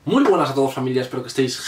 Muy buenas a todos, familia, espero que estéis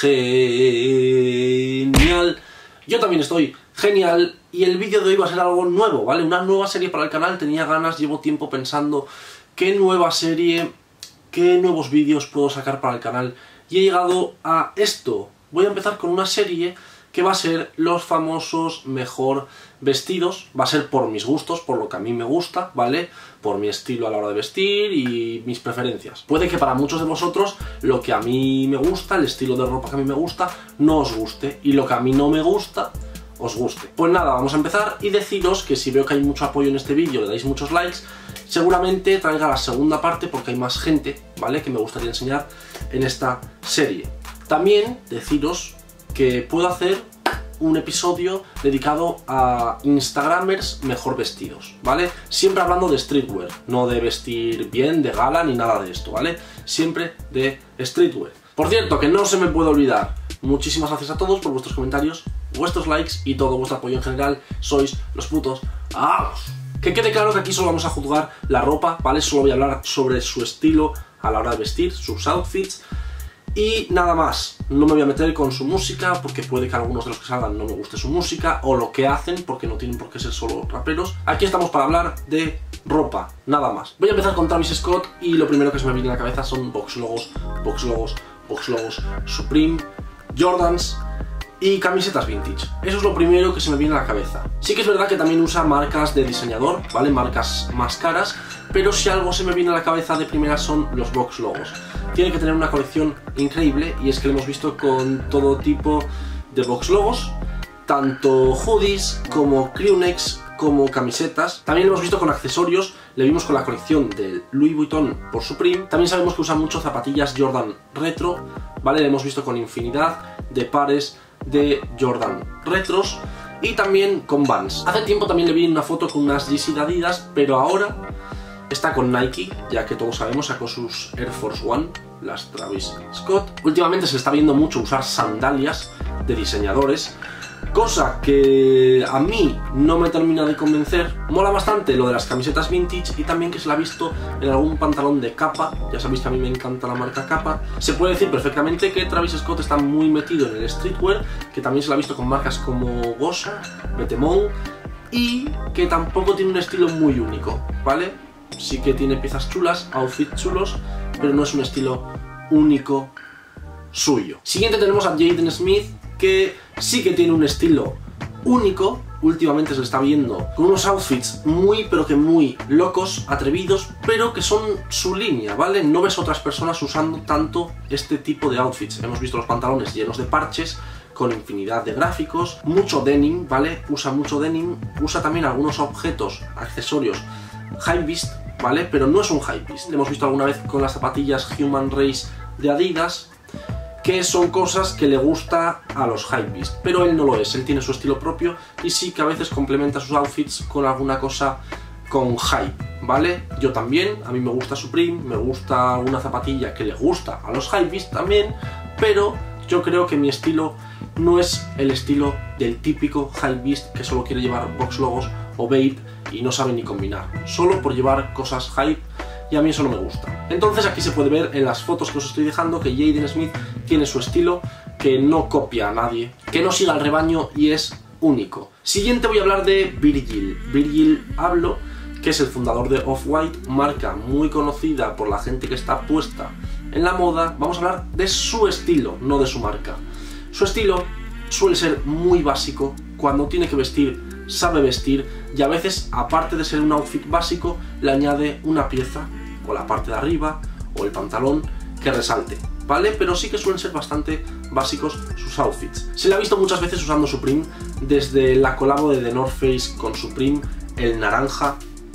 genial. Yo también estoy genial y el vídeo de hoy va a ser algo nuevo, ¿vale? Una nueva serie para el canal, tenía ganas, llevo tiempo pensando qué nueva serie, qué nuevos vídeos puedo sacar para el canal y he llegado a esto. Voy a empezar con una serie que va a ser los famosos mejor vestidos, va a ser por mis gustos, por lo que a mí me gusta, ¿vale? Por mi estilo a la hora de vestir y mis preferencias. Puede que para muchos de vosotros lo que a mí me gusta, el estilo de ropa que a mí me gusta, no os guste, y lo que a mí no me gusta, os guste. Pues nada, vamos a empezar y deciros que si veo que hay mucho apoyo en este vídeo, le dais muchos likes, seguramente traiga la segunda parte porque hay más gente, ¿vale? Que me gustaría enseñar en esta serie. También deciros que puedo hacer un episodio dedicado a instagramers mejor vestidos, ¿vale? Siempre hablando de streetwear, no de vestir bien, de gala, ni nada de esto, ¿vale? Siempre de streetwear. Por cierto, que no se me puede olvidar, muchísimas gracias a todos por vuestros comentarios, vuestros likes y todo vuestro apoyo en general, sois los putos amos. Que quede claro que aquí solo vamos a juzgar la ropa, ¿vale? Solo voy a hablar sobre su estilo a la hora de vestir, sus outfits, y nada más. No me voy a meter con su música porque puede que a algunos de los que salgan no me guste su música o lo que hacen, porque no tienen por qué ser solo raperos. Aquí estamos para hablar de ropa, nada más. Voy a empezar con Travis Scott y lo primero que se me viene a la cabeza son box logos, Supreme, Jordans y camisetas vintage. Eso es lo primero que se me viene a la cabeza. Sí que es verdad que también usa marcas de diseñador, ¿vale? Marcas más caras, pero si algo se me viene a la cabeza de primera son los box logos. Tiene que tener una colección increíble y es que lo hemos visto con todo tipo de box logos, tanto hoodies como crewnecks como camisetas. También lo hemos visto con accesorios, le vimos con la colección del Louis Vuitton por Supreme. También sabemos que usa mucho zapatillas Jordan retro, ¿vale? Le hemos visto con infinidad de pares de Jordan retros y también con Vans. Hace tiempo también le vi una foto con unas Yeezy de Adidas, pero ahora está con Nike, ya que todos sabemos, sacó sus Air Force One, las Travis Scott. Últimamente se está viendo mucho usar sandalias de diseñadores, cosa que a mí no me termina de convencer. Mola bastante lo de las camisetas vintage y también que se la ha visto en algún pantalón de Kappa. Ya sabéis que a mí me encanta la marca Kappa. Se puede decir perfectamente que Travis Scott está muy metido en el streetwear, que también se la ha visto con marcas como Gosa, Betemon, y que tampoco tiene un estilo muy único, ¿vale? Sí que tiene piezas chulas, outfits chulos, pero no es un estilo único suyo. Siguiente tenemos a Jaden Smith, que sí que tiene un estilo único. Últimamente se le está viendo con unos outfits muy, pero que muy locos, atrevidos, pero que son su línea, ¿vale? No ves otras personas usando tanto este tipo de outfits. Hemos visto los pantalones llenos de parches, con infinidad de gráficos, mucho denim, ¿vale? Usa mucho denim, usa también algunos objetos, accesorios hypebeast, ¿vale? Pero no es un hypebeast. Le hemos visto alguna vez con las zapatillas Human Race de Adidas, que son cosas que le gusta a los hypebeast, pero él no lo es, él tiene su estilo propio y sí que a veces complementa sus outfits con alguna cosa con hype, ¿vale? Yo también, a mí me gusta Supreme, me gusta alguna zapatilla que le gusta a los hypebeast también, pero yo creo que mi estilo no es el estilo del típico hypebeast que solo quiere llevar box logos o Bape y no sabe ni combinar, solo por llevar cosas hype, y a mí eso no me gusta. Entonces aquí se puede ver en las fotos que os estoy dejando que Jaden Smith tiene su estilo, que no copia a nadie, que no siga al rebaño y es único. Siguiente voy a hablar de Virgil. Virgil Abloh, que es el fundador de Off-White, marca muy conocida por la gente que está puesta en la moda. Vamos a hablar de su estilo, no de su marca. Su estilo suele ser muy básico. Cuando tiene que vestir, sabe vestir, y a veces, aparte de ser un outfit básico, le añade una pieza, o la parte de arriba, o el pantalón, que resalte, ¿vale? Pero sí que suelen ser bastante básicos sus outfits. Se le ha visto muchas veces usando Supreme, desde la colabo de The North Face con Supreme, el naranja,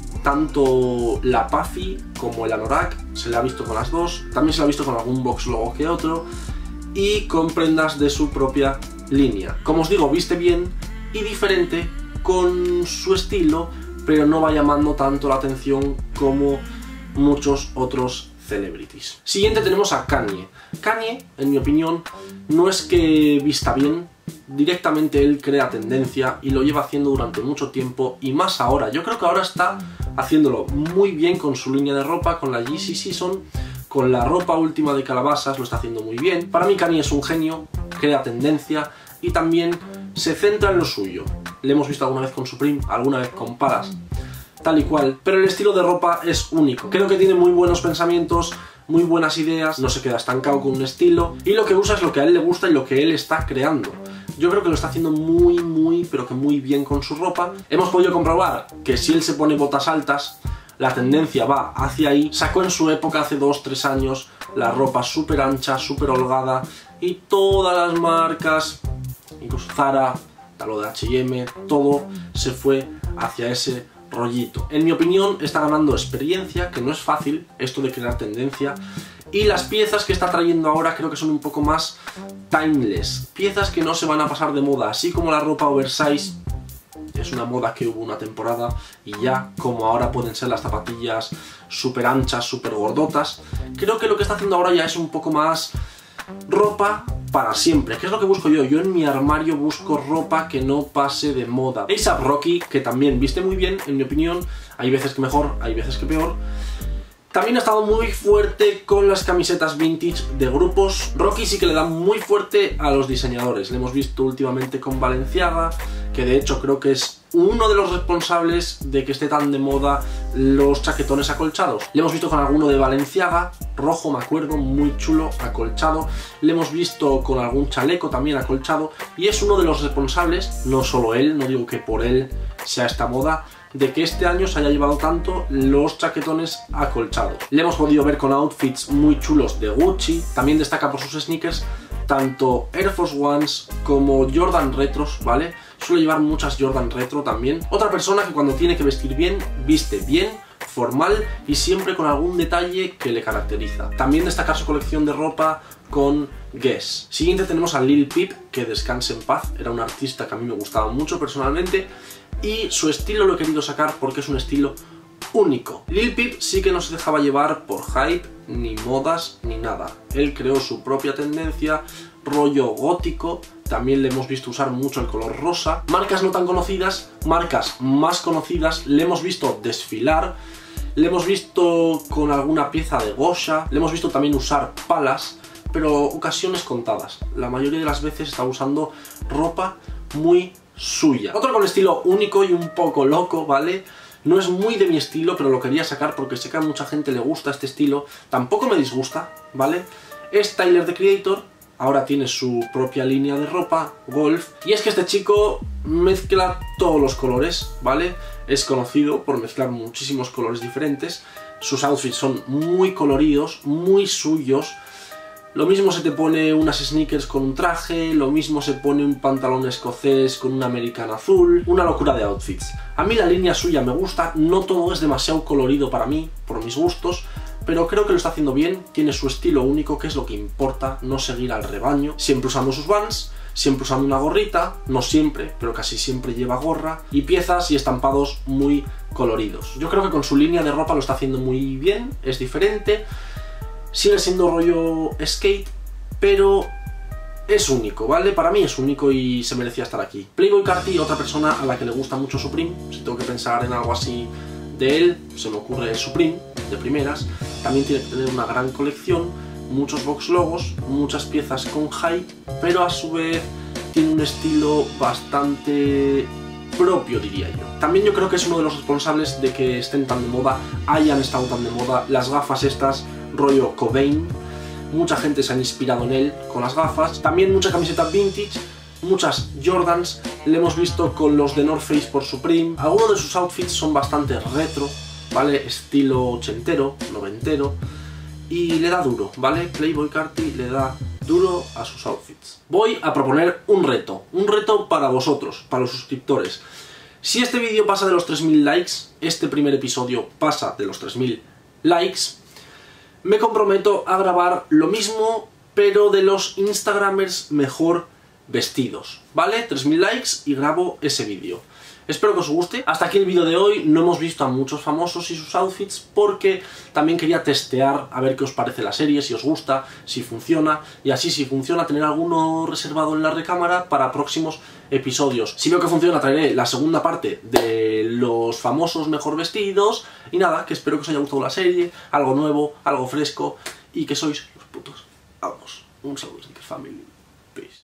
tanto la puffy como el anorak, se le ha visto con las dos, también se le ha visto con algún box logo que otro, y con prendas de su propia línea. Como os digo, viste bien y diferente con su estilo, pero no va llamando tanto la atención como muchos otros celebrities. Siguiente tenemos a Kanye. Kanye, en mi opinión, no es que vista bien, directamente él crea tendencia y lo lleva haciendo durante mucho tiempo, y más ahora. Yo creo que ahora está haciéndolo muy bien con su línea de ropa, con la Yeezy Season, con la ropa última de Calabasas lo está haciendo muy bien. Para mí Kanye es un genio, crea tendencia y también se centra en lo suyo. Le hemos visto alguna vez con Supreme, alguna vez con Paras, tal y cual, pero el estilo de ropa es único. Creo que tiene muy buenos pensamientos, muy buenas ideas, no se queda estancado con un estilo y lo que usa es lo que a él le gusta y lo que él está creando. Yo creo que lo está haciendo pero que muy bien con su ropa. Hemos podido comprobar que si él se pone botas altas, la tendencia va hacia ahí. Sacó en su época, hace 2-3 años, la ropa súper ancha, súper holgada y todas las marcas, incluso Zara, lo de H&M, todo se fue hacia ese rollito. En mi opinión está ganando experiencia, que no es fácil esto de crear tendencia, y las piezas que está trayendo ahora creo que son un poco más timeless, piezas que no se van a pasar de moda, así como la ropa oversize es una moda que hubo una temporada y ya, como ahora pueden ser las zapatillas súper anchas, súper gordotas. Creo que lo que está haciendo ahora ya es un poco más ropa para siempre, que es lo que busco yo. Yo en mi armario busco ropa que no pase de moda. A$AP Rocky, que también viste muy bien, en mi opinión, hay veces que mejor, hay veces que peor. También ha estado muy fuerte con las camisetas vintage de grupos. Rocky sí que le da muy fuerte a los diseñadores. Le hemos visto últimamente con Balenciaga, que de hecho creo que es uno de los responsables de que esté tan de moda los chaquetones acolchados. Le hemos visto con alguno de Balenciaga, rojo me acuerdo, muy chulo, acolchado. Le hemos visto con algún chaleco también acolchado y es uno de los responsables, no solo él, no digo que por él sea esta moda, de que este año se haya llevado tanto los chaquetones acolchados. Le hemos podido ver con outfits muy chulos de Gucci, también destaca por sus sneakers, tanto Air Force Ones como Jordan Retros, ¿vale? Suele llevar muchas Jordan Retro también. Otra persona que cuando tiene que vestir bien, viste bien, formal y siempre con algún detalle que le caracteriza. También destacar su colección de ropa con Guess. Siguiente tenemos a Lil Peep, que descanse en paz, era un artista que a mí me gustaba mucho personalmente y su estilo lo he querido sacar porque es un estilo único. Lil Peep sí que no se dejaba llevar por hype, ni modas, ni nada. Él creó su propia tendencia, rollo gótico, también le hemos visto usar mucho el color rosa. Marcas no tan conocidas, marcas más conocidas, le hemos visto desfilar, le hemos visto con alguna pieza de gosha, le hemos visto también usar palas, pero ocasiones contadas. La mayoría de las veces está usando ropa muy suya. Otro con estilo único y un poco loco, ¿vale? No es muy de mi estilo, pero lo quería sacar porque sé que a mucha gente le gusta este estilo. Tampoco me disgusta, ¿vale? Es Tyler, The Creator. Ahora tiene su propia línea de ropa, Golf. Y es que este chico mezcla todos los colores, ¿vale? Es conocido por mezclar muchísimos colores diferentes. Sus outfits son muy coloridos, muy suyos. Lo mismo se te pone unas sneakers con un traje, lo mismo se pone un pantalón escocés con un americano azul, una locura de outfits. A mí la línea suya me gusta, no todo es demasiado colorido para mí, por mis gustos, pero creo que lo está haciendo bien, tiene su estilo único, que es lo que importa, no seguir al rebaño, siempre usando sus Vans, siempre usando una gorrita, no siempre, pero casi siempre lleva gorra, y piezas y estampados muy coloridos. Yo creo que con su línea de ropa lo está haciendo muy bien, es diferente. Sigue siendo rollo skate, pero es único, ¿vale? Para mí es único y se merecía estar aquí. Playboi Carti, otra persona a la que le gusta mucho Supreme. Si tengo que pensar en algo así de él, se me ocurre el Supreme, de primeras. También tiene que tener una gran colección, muchos box logos, muchas piezas con hype, pero a su vez tiene un estilo bastante propio, diría yo. También yo creo que es uno de los responsables de que estén tan de moda, hayan estado tan de moda, las gafas estas, rollo Cobain. Mucha gente se ha inspirado en él con las gafas. También mucha camiseta vintage, muchas Jordans. Le hemos visto con los de North Face por Supreme. Algunos de sus outfits son bastante retro, ¿vale? Estilo ochentero, noventero. Y le da duro, ¿vale? Playboi Carti le da duro a sus outfits. Voy a proponer un reto para vosotros, para los suscriptores. Si este vídeo pasa de los 3000 likes, este primer episodio pasa de los 3000 likes, me comprometo a grabar lo mismo, pero de los Instagramers mejor vestidos, ¿vale? 3000 likes y grabo ese vídeo. Espero que os guste. Hasta aquí el vídeo de hoy. No hemos visto a muchos famosos y sus outfits porque también quería testear a ver qué os parece la serie, si os gusta, si funciona, y así si funciona tener alguno reservado en la recámara para próximos episodios. Si veo que funciona traeré la segunda parte de los famosos mejor vestidos y nada, que espero que os haya gustado la serie, algo nuevo, algo fresco y que sois los putos amos. Un saludo, Sneaker Family. Peace.